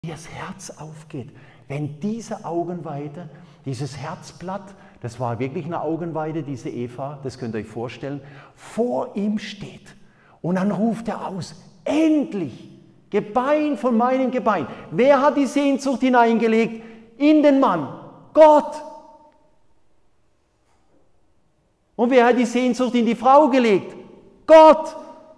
Wie das Herz aufgeht, wenn diese Augenweide, dieses Herzblatt, das war wirklich eine Augenweide, diese Eva, das könnt ihr euch vorstellen, vor ihm steht. Und dann ruft er aus, endlich, Gebein von meinem Gebein. Wer hat die Sehnsucht hineingelegt in den Mann? Gott. Und wer hat die Sehnsucht in die Frau gelegt? Gott.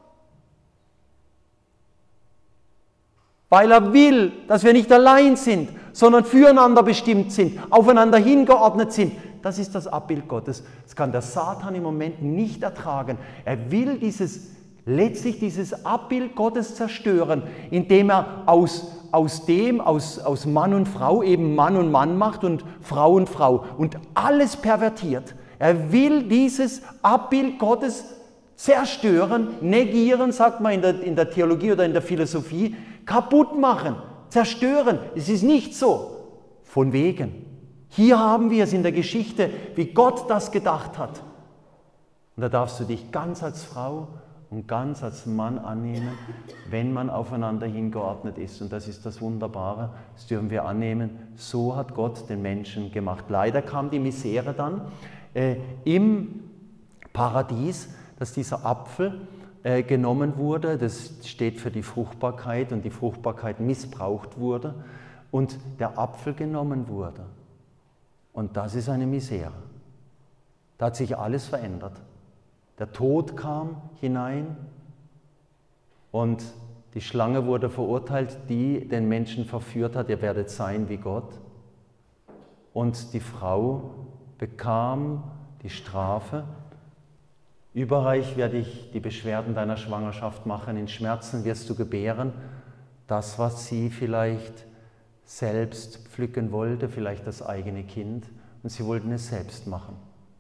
Weil er will, dass wir nicht allein sind, sondern füreinander bestimmt sind, aufeinander hingeordnet sind. Das ist das Abbild Gottes. Das kann der Satan im Moment nicht ertragen. Er will letztlich dieses Abbild Gottes zerstören, indem er aus Mann und Frau eben Mann und Mann macht und Frau und alles pervertiert. Er will dieses Abbild Gottes zerstören, negieren, sagt man in der Theologie oder in der Philosophie, kaputt machen, zerstören. Es ist nicht so. Von wegen. Hier haben wir es in der Geschichte, wie Gott das gedacht hat. Und da darfst du dich ganz als Frau und ganz als Mann annehmen, wenn man aufeinander hingeordnet ist. Und das ist das Wunderbare, das dürfen wir annehmen. So hat Gott den Menschen gemacht. Leider kam die Misere dann im Paradies, dass dieser Apfel genommen wurde, das steht für die Fruchtbarkeit und die Fruchtbarkeit missbraucht wurde und der Apfel genommen wurde. Und das ist eine Misere. Da hat sich alles verändert. Der Tod kam hinein und die Schlange wurde verurteilt, die den Menschen verführt hat, ihr werdet sein wie Gott. Und die Frau bekam die Strafe. Überreich werde ich die Beschwerden deiner Schwangerschaft machen, in Schmerzen wirst du gebären. Das, was sie vielleicht selbst pflücken wollte, vielleicht das eigene Kind, und sie wollten es selbst machen.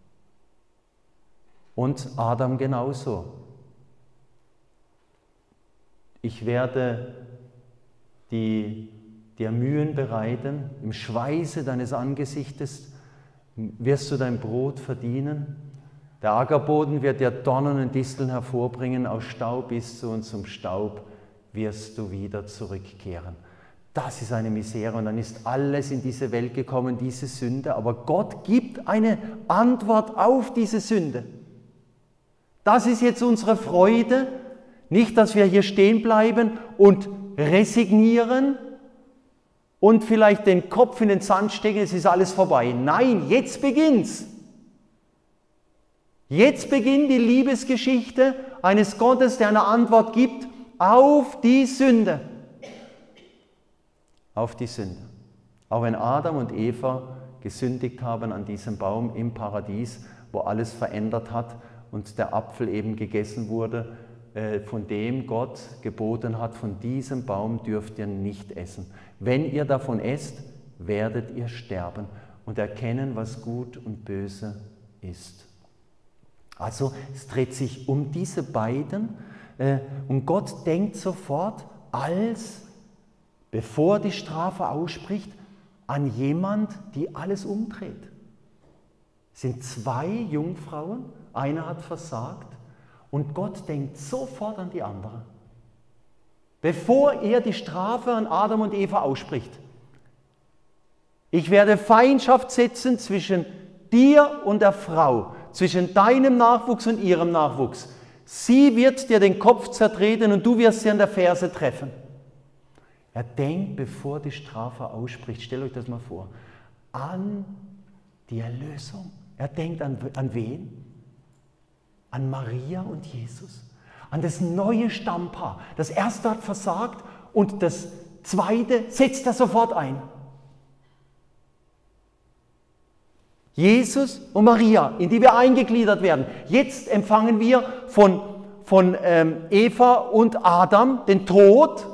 Und Adam genauso. Ich werde dir Mühen bereiten, im Schweiße deines Angesichtes wirst du dein Brot verdienen. Der Ackerboden wird dir Dornen und Disteln hervorbringen, aus Staub bist du und zum Staub wirst du wieder zurückkehren. Das ist eine Misere und dann ist alles in diese Welt gekommen, diese Sünde, aber Gott gibt eine Antwort auf diese Sünde. Das ist jetzt unsere Freude, nicht, dass wir hier stehen bleiben und resignieren und vielleicht den Kopf in den Sand stecken, es ist alles vorbei. Nein, jetzt beginnt's. Jetzt beginnt die Liebesgeschichte eines Gottes, der eine Antwort gibt auf die Sünde. Auf die Sünde. Auch wenn Adam und Eva gesündigt haben an diesem Baum im Paradies, wo alles verändert hat und der Apfel eben gegessen wurde, von dem Gott geboten hat, von diesem Baum dürft ihr nicht essen. Wenn ihr davon esst, werdet ihr sterben und erkennen, was gut und böse ist. Also es dreht sich um diese beiden und Gott denkt sofort, bevor die Strafe ausspricht, an jemand, die alles umdreht. Es sind zwei Jungfrauen, eine hat versagt und Gott denkt sofort an die andere. Bevor er die Strafe an Adam und Eva ausspricht. Ich werde Feindschaft setzen zwischen dir und der Frau, zwischen deinem Nachwuchs und ihrem Nachwuchs. Sie wird dir den Kopf zertreten und du wirst sie an der Ferse treffen. Er denkt, bevor die Strafe ausspricht, stellt euch das mal vor, an die Erlösung. Er denkt an wen? An Maria und Jesus. An das neue Stammpaar. Das erste hat versagt und das zweite setzt er sofort ein. Jesus und Maria, in die wir eingegliedert werden. Jetzt empfangen wir von Eva und Adam den Tod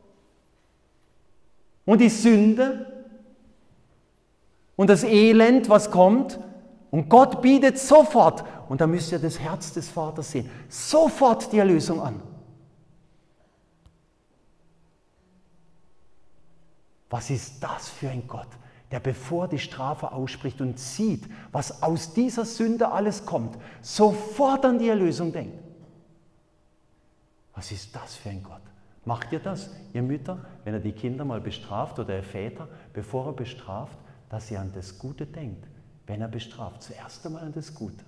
und die Sünde und das Elend, was kommt. Und Gott bietet sofort, und da müsst ihr das Herz des Vaters sehen, sofort die Erlösung an. Was ist das für ein Gott, der bevor die Strafe ausspricht und sieht, was aus dieser Sünde alles kommt, sofort an die Erlösung denkt? Was ist das für ein Gott? Macht ihr das, ihr Mütter, wenn ihr die Kinder mal bestraft oder ihr Väter, bevor er bestraft, dass ihr an das Gute denkt? Wenn er bestraft, zuerst einmal an das Gute.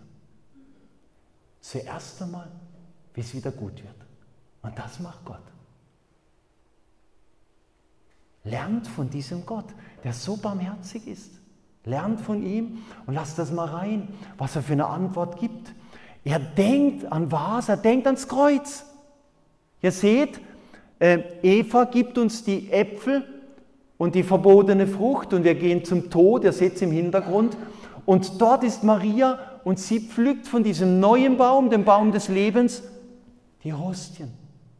Zuerst einmal, wie es wieder gut wird. Und das macht Gott. Lernt von diesem Gott, der so barmherzig ist. Lernt von ihm und lasst das mal rein, was er für eine Antwort gibt. Er denkt an was? Er denkt ans Kreuz. Ihr seht, Eva gibt uns die Äpfel und die verbotene Frucht und wir gehen zum Tod, ihr seht es im Hintergrund. Und dort ist Maria und sie pflückt von diesem neuen Baum, dem Baum des Lebens, die Hostien.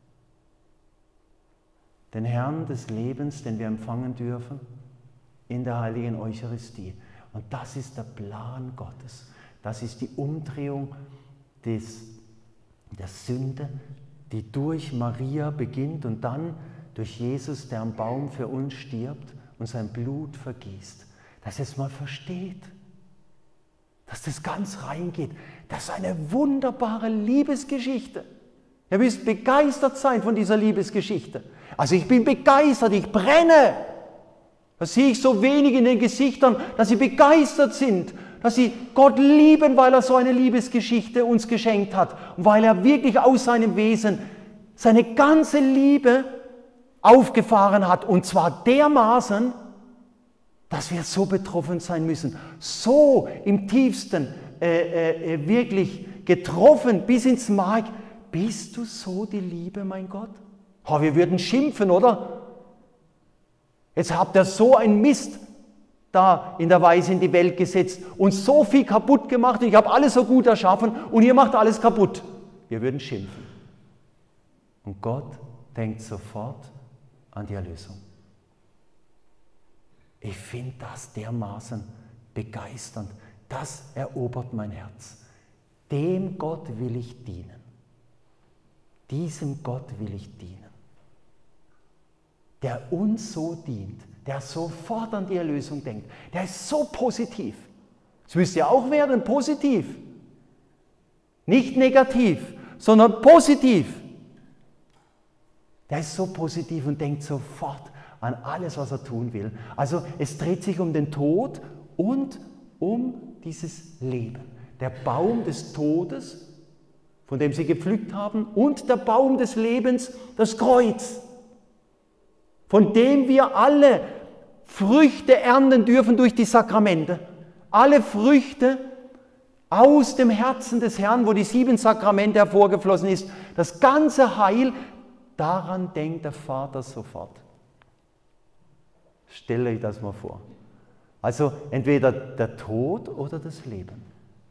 Den Herrn des Lebens, den wir empfangen dürfen in der heiligen Eucharistie. Und das ist der Plan Gottes. Das ist die Umdrehung der Sünde, die durch Maria beginnt und dann durch Jesus, der am Baum für uns stirbt und sein Blut vergießt. Dass ihr es mal versteht, dass das ganz reingeht. Das ist eine wunderbare Liebesgeschichte. Ihr müsst begeistert sein von dieser Liebesgeschichte. Also ich bin begeistert, ich brenne. Da sehe ich so wenig in den Gesichtern, dass sie begeistert sind, dass sie Gott lieben, weil er so eine Liebesgeschichte uns geschenkt hat und weil er wirklich aus seinem Wesen seine ganze Liebe aufgefahren hat und zwar dermaßen, dass wir so betroffen sein müssen, so im tiefsten wirklich getroffen bis ins Mark. Bist du so die Liebe, mein Gott? Oh, wir würden schimpfen, oder? Jetzt habt ihr so einen Mist da in der Weise in die Welt gesetzt und so viel kaputt gemacht und ich habe alles so gut erschaffen und ihr macht alles kaputt. Wir würden schimpfen. Und Gott denkt sofort an die Erlösung. Ich finde das dermaßen begeisternd. Das erobert mein Herz. Dem Gott will ich dienen. Diesem Gott will ich dienen. Der uns so dient, der sofort an die Erlösung denkt, der ist so positiv. Das müsst ihr auch werden, positiv. Nicht negativ, sondern positiv. Der ist so positiv und denkt sofort an alles, was er tun will. Also es dreht sich um den Tod und um dieses Leben. Der Baum des Todes, von dem sie gepflückt haben, und der Baum des Lebens, das Kreuz, von dem wir alle Früchte ernten dürfen durch die Sakramente. Alle Früchte aus dem Herzen des Herrn, wo die 7 Sakramente hervorgeflossen ist. Das ganze Heil, daran denkt der Vater sofort. Stellt euch das mal vor. Also entweder der Tod oder das Leben.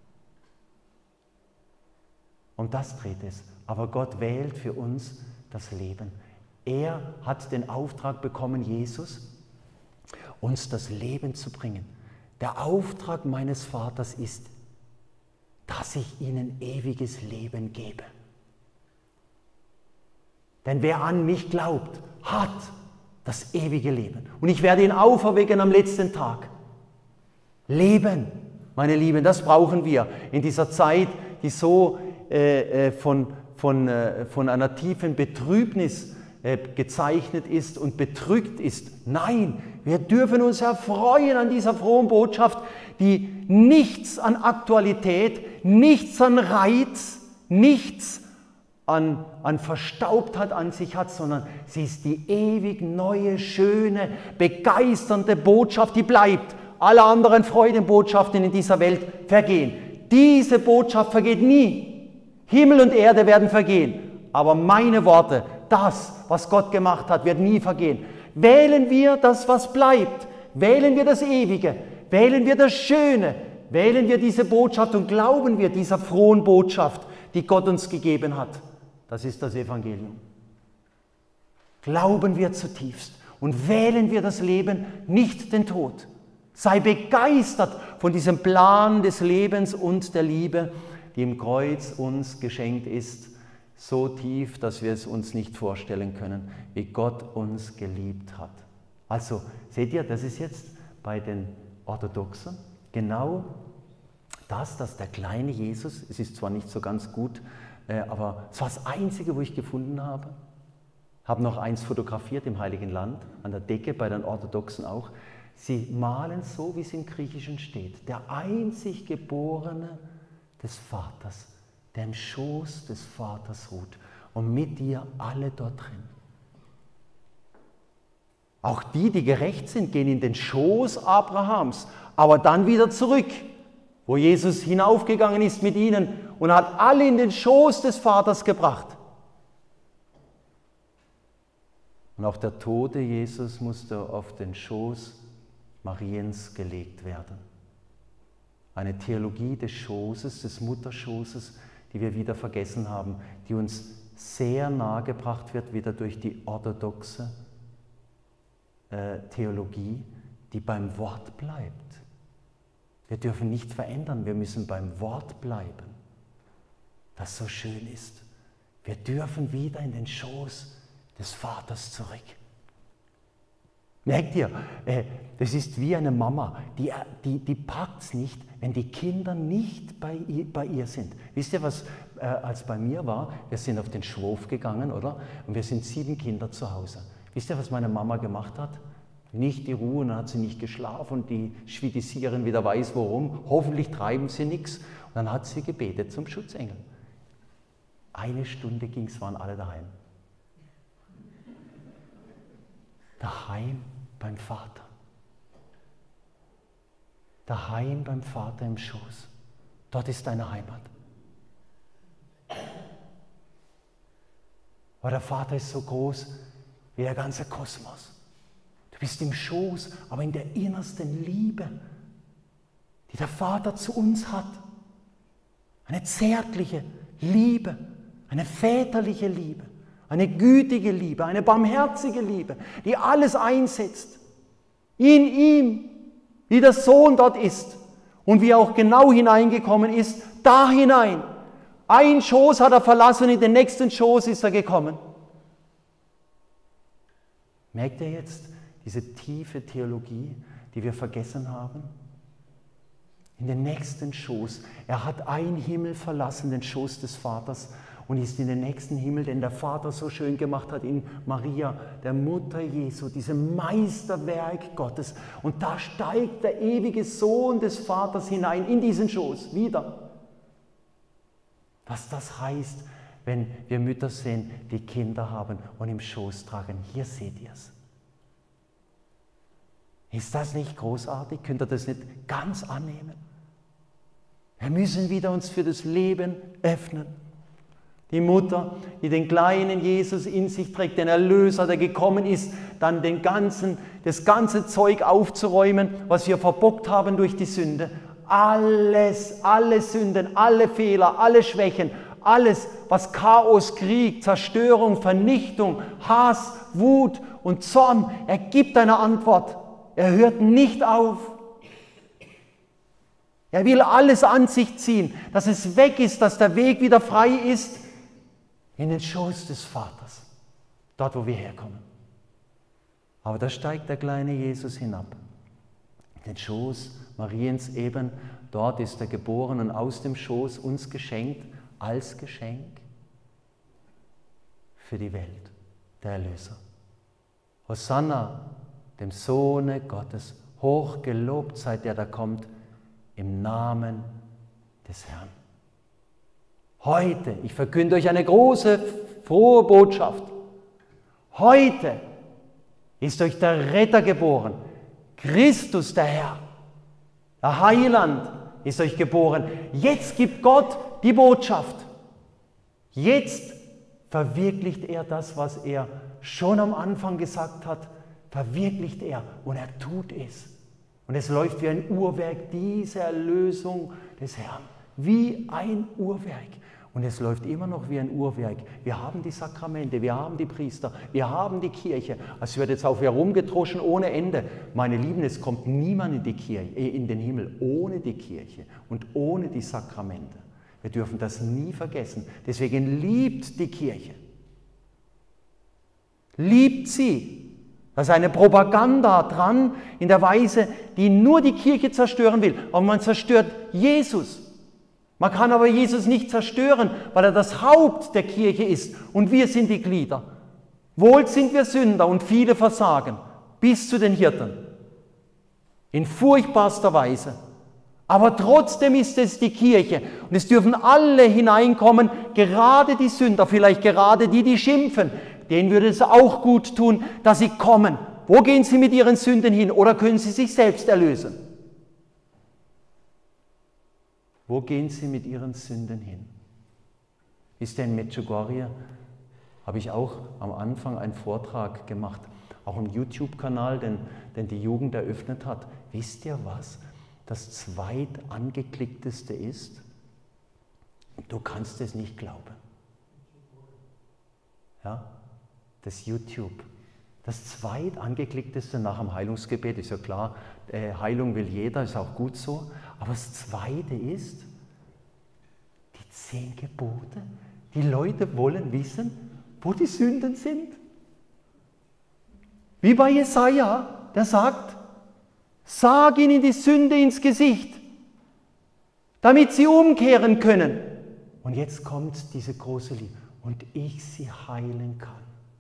Und das dreht es. Aber Gott wählt für uns das Leben. Er hat den Auftrag bekommen, Jesus, uns das Leben zu bringen. Der Auftrag meines Vaters ist, dass ich ihnen ewiges Leben gebe. Denn wer an mich glaubt, hat das ewige Leben. Und ich werde ihn auferwecken am letzten Tag. Leben, meine Lieben, das brauchen wir in dieser Zeit, die so von einer tiefen Betrübnis gezeichnet ist und bedrückt ist. Nein, wir dürfen uns erfreuen an dieser frohen Botschaft, die nichts an Aktualität, nichts an Reiz, nichts an Verstaubtheit an sich hat, sondern sie ist die ewig neue, schöne, begeisternde Botschaft, die bleibt. Alle anderen Freudenbotschaften in dieser Welt vergehen. Diese Botschaft vergeht nie. Himmel und Erde werden vergehen, aber meine Worte, das, was Gott gemacht hat, wird nie vergehen. Wählen wir das, was bleibt. Wählen wir das Ewige. Wählen wir das Schöne. Wählen wir diese Botschaft und glauben wir dieser frohen Botschaft, die Gott uns gegeben hat. Das ist das Evangelium. Glauben wir zutiefst und wählen wir das Leben, nicht den Tod. Sei begeistert von diesem Plan des Lebens und der Liebe, die im Kreuz uns geschenkt ist, so tief, dass wir es uns nicht vorstellen können, wie Gott uns geliebt hat. Also, seht ihr, das ist jetzt bei den Orthodoxen genau das, dass der kleine Jesus, es ist zwar nicht so ganz gut, aber es war das Einzige, wo ich gefunden habe, habe noch eins fotografiert im Heiligen Land, an der Decke, bei den Orthodoxen auch. Sie malen so, wie es im Griechischen steht. Der einzig Geborene des Vaters, der im Schoß des Vaters ruht. Und mit dir alle dort drin. Auch die, die gerecht sind, gehen in den Schoß Abrahams, aber dann wieder zurück, wo Jesus hinaufgegangen ist mit ihnen und hat alle in den Schoß des Vaters gebracht. Und auch der tote Jesus musste auf den Schoß Mariens gelegt werden. Eine Theologie des Schoßes, des Mutterschoßes, die wir wieder vergessen haben, die uns sehr nahe gebracht wird, wieder durch die orthodoxe Theologie, die beim Wort bleibt. Wir dürfen nicht verändern, wir müssen beim Wort bleiben, das so schön ist. Wir dürfen wieder in den Schoß des Vaters zurück. Merkt ihr, das ist wie eine Mama, die packt es nicht, wenn die Kinder nicht bei ihr sind. Wisst ihr, was als bei mir war? Wir sind auf den Schwof gegangen, oder? Und wir sind 7 Kinder zu Hause. Wisst ihr, was meine Mama gemacht hat? Nicht die Ruhe, dann hat sie nicht geschlafen und die Schwedisierin wieder weiß warum. Hoffentlich treiben sie nichts. Und dann hat sie gebetet zum Schutzengel. 1 Stunde ging es, waren alle daheim. Daheim beim Vater. Daheim beim Vater im Schoß. Dort ist deine Heimat. Aber der Vater ist so groß wie der ganze Kosmos. Du bist im Schoß, aber in der innersten Liebe, die der Vater zu uns hat. Eine zärtliche Liebe, eine väterliche Liebe, eine gütige Liebe, eine barmherzige Liebe, die alles einsetzt. In ihm, wie der Sohn dort ist und wie er auch genau hineingekommen ist, da hinein. Ein Schoß hat er verlassen, in den nächsten Schoß ist er gekommen. Merkt ihr jetzt diese tiefe Theologie, die wir vergessen haben? In den nächsten Schoß. Er hat einen Himmel verlassen, den Schoß des Vaters, und ist in den nächsten Himmel, den der Vater so schön gemacht hat in Maria, der Mutter Jesu, diesem Meisterwerk Gottes. Und da steigt der ewige Sohn des Vaters hinein in diesen Schoß wieder. Was das heißt, wenn wir Mütter sehen, die Kinder haben und im Schoß tragen. Hier seht ihr es. Ist das nicht großartig? Könnt ihr das nicht ganz annehmen? Wir müssen wieder uns für das Leben öffnen. Die Mutter, die den kleinen Jesus in sich trägt, den Erlöser, der gekommen ist, dann das ganze Zeug aufzuräumen, was wir verbockt haben durch die Sünde. Alles, alle Sünden, alle Fehler, alle Schwächen, alles, was Chaos, Krieg, Zerstörung, Vernichtung, Hass, Wut und Zorn, er gibt eine Antwort. Er hört nicht auf. Er will alles an sich ziehen, dass es weg ist, dass der Weg wieder frei ist in den Schoß des Vaters, dort, wo wir herkommen. Aber da steigt der kleine Jesus hinab, in den Schoß Mariens eben, dort ist er geboren und aus dem Schoß uns geschenkt, als Geschenk für die Welt, der Erlöser. Hosanna, dem Sohne Gottes, hoch gelobt sei der, der kommt, im Namen des Herrn. Heute, ich verkünde euch eine große, frohe Botschaft. Heute ist euch der Retter geboren, Christus der Herr. Der Heiland ist euch geboren. Jetzt gibt Gott die Botschaft. Jetzt verwirklicht er das, was er schon am Anfang gesagt hat, verwirklicht er und er tut es. Und es läuft wie ein Uhrwerk, diese Erlösung des Herrn, wie ein Uhrwerk. Und es läuft immer noch wie ein Uhrwerk. Wir haben die Sakramente, wir haben die Priester, wir haben die Kirche. Es wird jetzt auch herumgedroschen ohne Ende. Meine Lieben, es kommt niemand in die Kirche, in den Himmel ohne die Kirche und ohne die Sakramente. Wir dürfen das nie vergessen. Deswegen liebt die Kirche. Liebt sie. Das ist eine Propaganda dran in der Weise, die nur die Kirche zerstören will. Aber man zerstört Jesus. Man kann aber Jesus nicht zerstören, weil er das Haupt der Kirche ist und wir sind die Glieder. Wohl sind wir Sünder und viele versagen, bis zu den Hirten. In furchtbarster Weise. Aber trotzdem ist es die Kirche und es dürfen alle hineinkommen, gerade die Sünder, vielleicht gerade die, die schimpfen. Denen würde es auch gut tun, dass sie kommen. Wo gehen sie mit ihren Sünden hin oder können sie sich selbst erlösen? Wo gehen sie mit ihren Sünden hin? Ist denn in Medjugorje, habe ich auch am Anfang einen Vortrag gemacht, auch im YouTube-Kanal, den die Jugend eröffnet hat. Wisst ihr, was das zweitangekllickteste ist? Du kannst es nicht glauben. Ja, das YouTube. Das zweitangekllickteste nach dem Heilungsgebet, ist ja klar, Heilung will jeder, ist auch gut so. Aber das zweite ist, die 10 Gebote. Die Leute wollen wissen, wo die Sünden sind. Wie bei Jesaja, der sagt, sag ihnen die Sünde ins Gesicht, damit sie umkehren können. Und jetzt kommt diese große Liebe. Und ich sie heilen kann.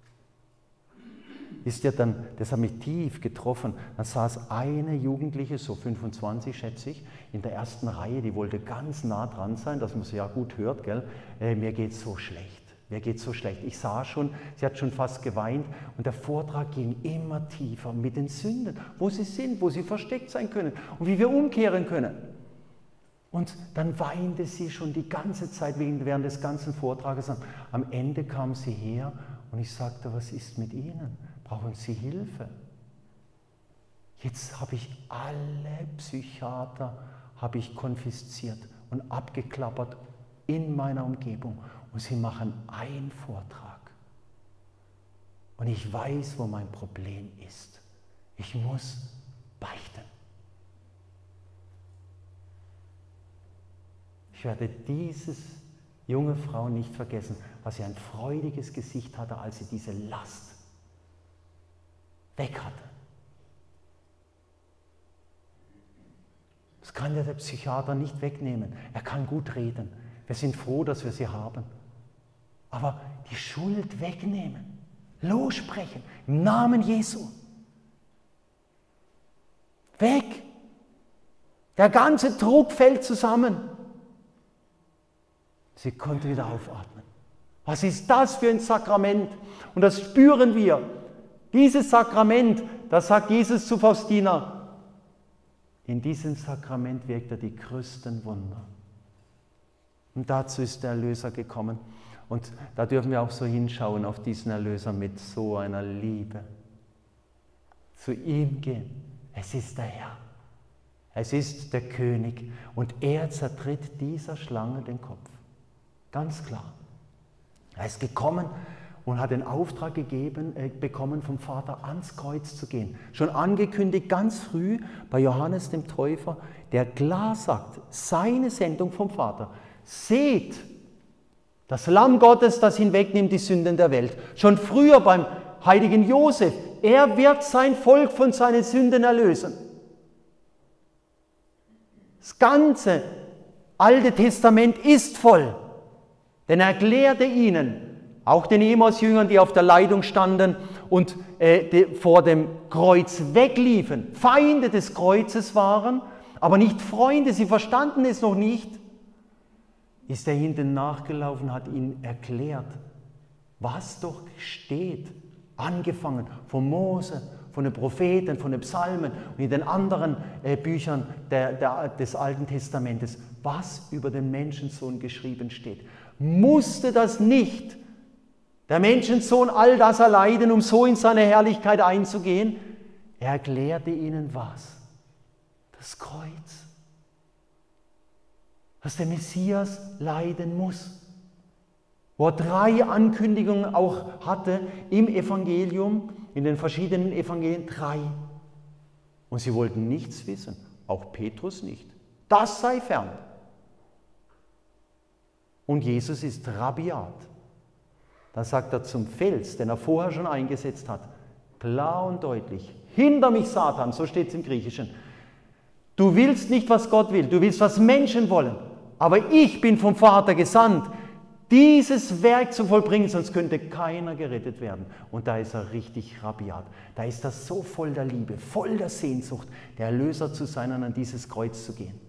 Wisst ihr, dann, das hat mich tief getroffen, dann saß eine Jugendliche, so 25 schätze ich, in der ersten Reihe, die wollte ganz nah dran sein, dass man sie ja gut hört, gell? Mir geht es so schlecht, mir geht es so schlecht. Ich sah schon, sie hat schon fast geweint und der Vortrag ging immer tiefer mit den Sünden, wo sie sind, wo sie versteckt sein können und wie wir umkehren können. Und dann weinte sie schon die ganze Zeit während des ganzen Vortrages. Am Ende kam sie her und ich sagte, was ist mit Ihnen? Brauchen Sie Hilfe? Jetzt habe ich alle Psychiater konfisziert und abgeklappert in meiner Umgebung. Und sie machen einen Vortrag. Und ich weiß, wo mein Problem ist. Ich muss beichten. Ich werde diese junge Frau nicht vergessen, was sie ein freudiges Gesicht hatte, als sie diese Last weg hatte. Das kann ja der Psychiater nicht wegnehmen. Er kann gut reden. Wir sind froh, dass wir sie haben. Aber die Schuld wegnehmen, lossprechen, im Namen Jesu. Weg. Der ganze Druck fällt zusammen. Sie konnte wieder aufatmen. Was ist das für ein Sakrament? Und das spüren wir. Dieses Sakrament, das sagt Jesus zu Faustina, in diesem Sakrament wirkt er die größten Wunder. Und dazu ist der Erlöser gekommen. Und da dürfen wir auch so hinschauen auf diesen Erlöser mit so einer Liebe. Zu ihm gehen. Es ist der Herr. Es ist der König. Und er zertritt dieser Schlange den Kopf. Ganz klar. Er ist gekommen und hat den Auftrag bekommen vom Vater, ans Kreuz zu gehen. Schon angekündigt ganz früh bei Johannes dem Täufer, der klar sagt, seine Sendung vom Vater. Seht, das Lamm Gottes, das hinwegnimmt die Sünden der Welt. Schon früher beim heiligen Josef, er wird sein Volk von seinen Sünden erlösen. Das ganze Alte Testament ist voll, denn er erklärte ihnen, auch den Emmaus-Jüngern, die auf der Leitung standen und vor dem Kreuz wegliefen, Feinde des Kreuzes waren, aber nicht Freunde, sie verstanden es noch nicht, ist er hinten nachgelaufen, hat ihnen erklärt, was doch steht, angefangen von Mose, von den Propheten, von den Psalmen und in den anderen Büchern des Alten Testamentes, was über den Menschensohn geschrieben steht. Musste das nicht der Menschensohn all das erleiden, um so in seine Herrlichkeit einzugehen? Er erklärte ihnen was? Das Kreuz. Dass der Messias leiden muss. Wo er 3 Ankündigungen auch hatte im Evangelium, in den verschiedenen Evangelien 3. Und sie wollten nichts wissen, auch Petrus nicht. Das sei fern. Und Jesus ist rabiat. Da sagt er zum Fels, den er vorher schon eingesetzt hat, klar und deutlich, hinter mich Satan, so steht es im Griechischen. Du willst nicht, was Gott will, du willst, was Menschen wollen. Aber ich bin vom Vater gesandt. dieses Werk zu vollbringen, sonst könnte keiner gerettet werden. Und da ist er richtig rabiat. Da ist er so voll der Liebe, voll der Sehnsucht, der Erlöser zu sein und an dieses Kreuz zu gehen.